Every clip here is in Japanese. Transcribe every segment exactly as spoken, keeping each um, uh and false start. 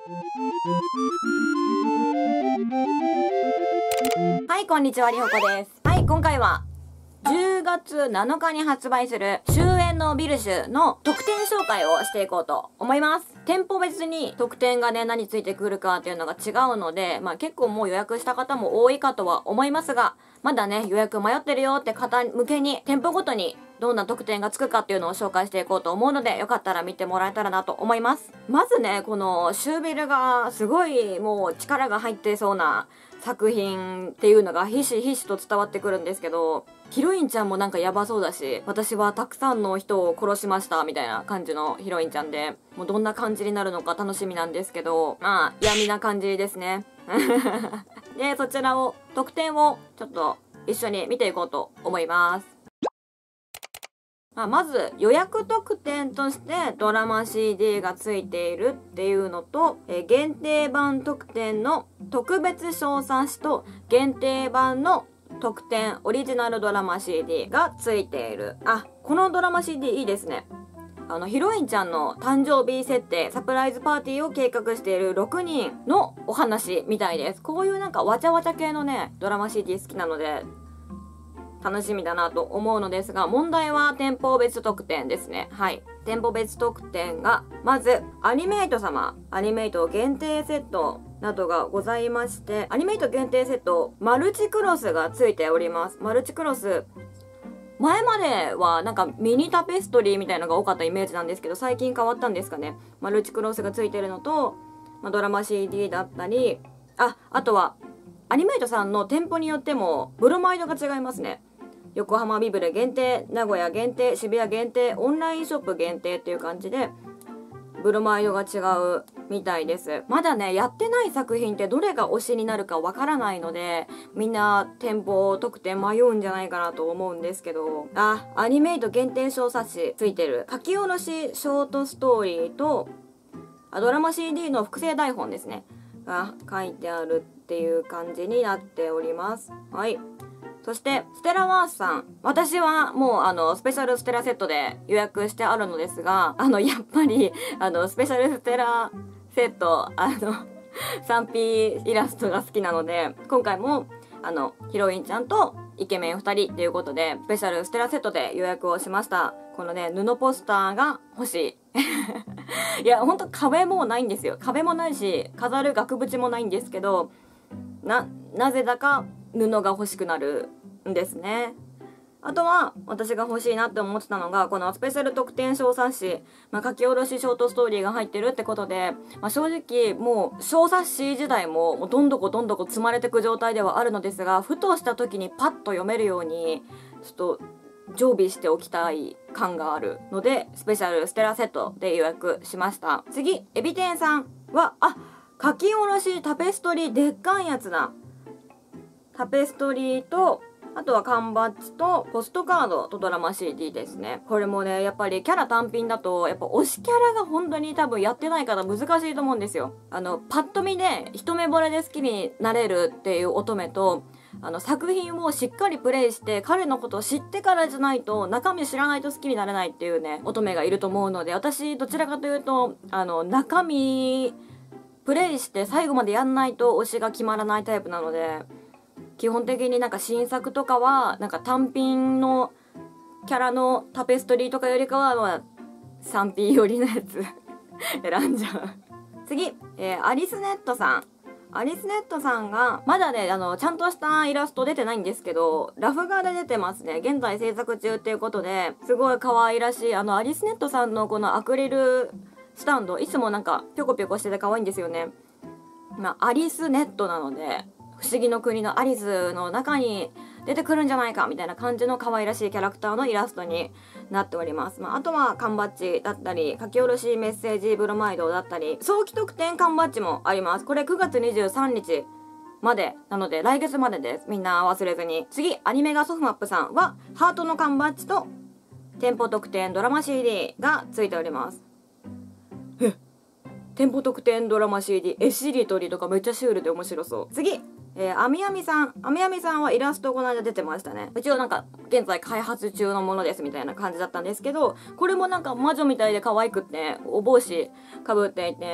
はい、こんにちは、りほこです。はい、今回はじゅうがつなのかに発売する終焉のビルシュの特典紹介をしていこうと思います。店舗別に特典がね、何ついてくるかっていうのが違うので、まあ結構もう予約した方も多いかとは思いますが、まだね、予約迷ってるよって方向けに店舗ごとにどんな特典がつくかっていうのを紹介していこうと思うので、よかったら見てもらえたらなと思います。まずね、このシュービルがすごいもう力が入ってそうな作品っていうのがひしひしと伝わってくるんですけど、ヒロインちゃんもなんかヤバそうだし、私はたくさんの人を殺しましたみたいな感じのヒロインちゃんで、もうどんな感じになるのか楽しみなんですけど、まあ闇な感じですね。で、そちらを特典をちょっと一緒に見ていこうと思います。まあ、まず予約特典としてドラマ シーディー がついているっていうのと、え限定版特典の特別小冊子と限定版の特典オリジナルドラマ シーディー がついている。あ、このドラマ シーディー いいですね。あのヒロインちゃんの誕生日設定サプライズパーティーを計画しているろくにんのお話みたいです。こういうなんかわちゃわちゃ系のねドラマ シーディー 好きなので楽しみだなと思うのですが、問題は店舗別特典ですね。はい。店舗別特典が、まず、アニメイト様、アニメイト限定セットなどがございまして、アニメイト限定セット、マルチクロスがついております。マルチクロス、前まではなんかミニタペストリーみたいなのが多かったイメージなんですけど、最近変わったんですかね。マルチクロスがついてるのと、まあ、ドラマ シーディー だったり、あ、あとは、アニメイトさんの店舗によっても、ブロマイドが違いますね。横浜ビブレ限定、名古屋限定、渋谷限定、オンラインショップ限定っていう感じでブロマイドが違うみたいです。まだねやってない作品ってどれが推しになるかわからないので、みんな店舗特典迷うんじゃないかなと思うんですけど、あ、アニメイト限定小冊子ついてる。書き下ろしショートストーリーとドラマ シーディー の複製台本ですねが書いてあるっていう感じになっております。はい。そして、ステラワースさん。私はもう、あの、スペシャルステラセットで予約してあるのですが、あの、やっぱり、あの、スペシャルステラセット、あの、スリーピー イラストが好きなので、今回も、あの、ヒロインちゃんとイケメンふたりっていうことで、スペシャルステラセットで予約をしました。このね、布ポスターが欲しい。いや、ほんと壁もないんですよ。壁もないし、飾る額縁もないんですけど、な、なぜだか、布が欲しくなるんですね。あとは私が欲しいなって思ってたのがこのスペシャル特典小冊子、まあ、書き下ろしショートストーリーが入ってるってことで、まあ、正直もう小冊子自体ももうどんどこどんどこ積まれてく状態ではあるのですが、ふとした時にパッと読めるようにちょっと常備しておきたい感があるので、スペシャルステラセットで予約しました。次、エビ天さんはあ、書き下ろしタペストリーでっかいやつだ。タペストリーと、あとは缶バッジとポストカードとドラマ シーディー ですね。これもね、やっぱりキャラ単品だと、やっぱ推しキャラが本当に多分やってないから難しいと思うんですよ。あの、パッと見で一目惚れで好きになれるっていう乙女と、あの、作品をしっかりプレイして彼のことを知ってからじゃないと、中身知らないと好きになれないっていうね、乙女がいると思うので、私どちらかというと、あの、中身、プレイして最後までやんないと推しが決まらないタイプなので、基本的になんか新作とかはなんか単品のキャラのタペストリーとかよりかは、まあ スリーピー 寄りのやつ選んじゃう。次、えー、アリスネットさん。アリスネットさんがまだね、あのちゃんとしたイラスト出てないんですけど、ラフ画で出てますね。現在制作中っていうことで、すごい可愛らしい。あのアリスネットさんのこのアクリルスタンド、いつもなんかぴょこぴょこしてて可愛いんですよね。まあアリスネットなので、不思議の国のアリスの中に出てくるんじゃないかみたいな感じの可愛らしいキャラクターのイラストになっております。まあ、あとは缶バッジだったり書き下ろしメッセージブロマイドだったり早期特典缶バッジもあります。これくがつにじゅうさんにちまでなので来月までです。みんな忘れずに。次、アニメガソフマップさんはハートの缶バッジと店舗特典ドラマ シーディー がついております。え、店舗特典ドラマ シーディー 絵しりとりとかめっちゃシュールで面白そう。次、えー、あみあみさん。あみあみさんはイラストこの間出てましたね。一応なんか現在開発中のものですみたいな感じだったんですけど、これもなんか魔女みたいで可愛くってお帽子かぶっていて、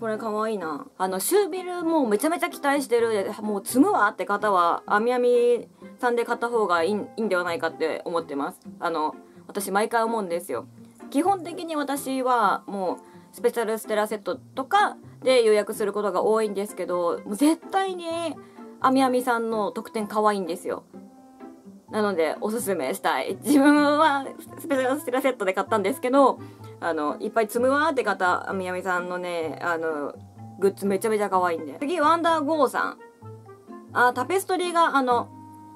これかわいいな。あのシュービルもうめちゃめちゃ期待してる、もう積むわって方はあみあみさんで買った方がいい、いいんではないかって思ってます。あの私毎回思うんですよ。基本的に私はもうスペシャルステラセットとかで予約することが多いんですけど、もう絶対にあみあみさんの特典可愛いんですよ。なのでおすすめしたい。自分はスペシャルステラセットで買ったんですけど、あのいっぱい積むわーって方、あみあみさんのねあのグッズめちゃめちゃ可愛いんで。次ワンダーゴーさん。あ、タペストリーがあの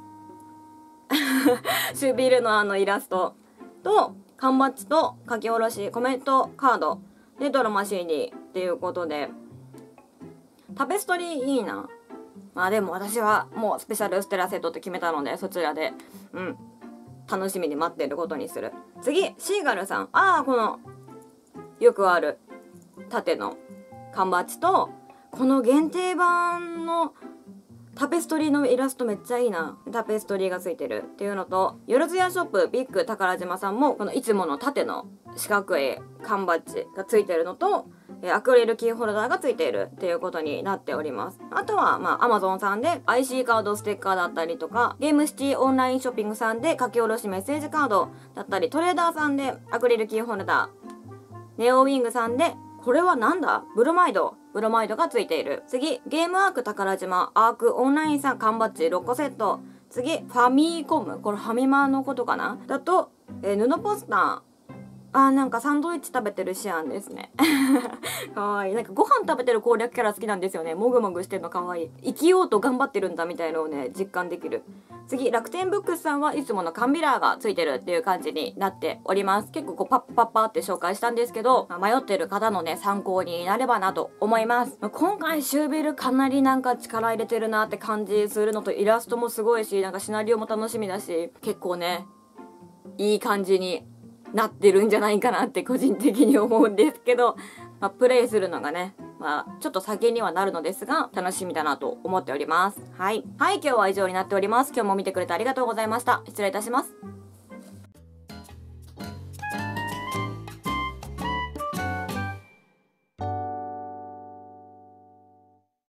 シュービルのあのイラストと缶バッジと書き下ろしコメントカードでドラマ シーディー っていうことで、タペストリーいいな。まあでも私はもうスペシャルステラセットって決めたので、そちらでうん楽しみに待ってることにする。次シーガルさん。ああ、このよくある縦の缶バッジとこの限定版のタペストリーのイラストめっちゃいいな。タペストリーがついてるっていうのと、よろずやショップビッグ宝島さんもこのいつもの縦の四角い缶バッジがついてるのと、アクリルキーホルダーがついているっていうことになっております。あとはまあ Amazon さんで アイシー カードステッカーだったりとか、ゲームシティオンラインショッピングさんで書き下ろしメッセージカードだったり、トレーダーさんでアクリルキーホルダー、ネオウィングさんでこれはなんだブロマイドブロマイドがついている。次ゲームアーク宝島アークオンラインさん缶バッジろっこセット。次ファミコム、これファミマのことかなだと、えー、布ポスター。あー、なんかサンドイッチ食べてるシアンですね。かわいい。なんかご飯食べてる攻略キャラ好きなんですよね。もぐもぐしてるのかわいい。生きようと頑張ってるんだみたいのをね実感できる。次楽天ブックスさんはいつもの缶ビラーがついてるっていう感じになっております。結構こうパッパッパって紹介したんですけど、まあ、迷ってる方のね参考になればなと思います。まあ、今回シュービルかなりなんか力入れてるなって感じするのと、イラストもすごいし、なんかシナリオも楽しみだし、結構ねいい感じになってるんじゃないかなって個人的に思うんですけど、まあ、プレイするのがねまあちょっと先にはなるのですが楽しみだなと思っております。はいはい、今日は以上になっております。今日も見てくれてありがとうございました。失礼いたします。